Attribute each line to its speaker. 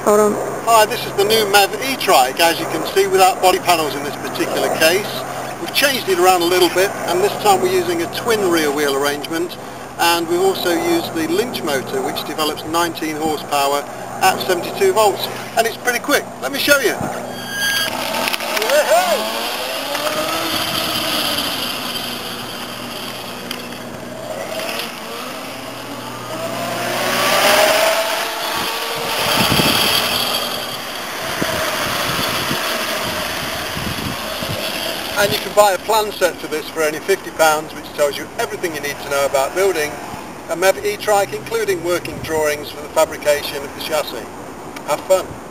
Speaker 1: Hold on.
Speaker 2: Hi, this is the new MEV eTrike, as you can see, without body panels in this particular case. We've changed it around a little bit, and this time we're using a twin rear wheel arrangement, and we've also used the Lynch motor, which develops 19 horsepower at 72 volts, and it's pretty quick. Let me show you. And you can buy a plan set for this for only £50, which tells you everything you need to know about building a MEV eTrike, including working drawings for the fabrication of the chassis. Have fun!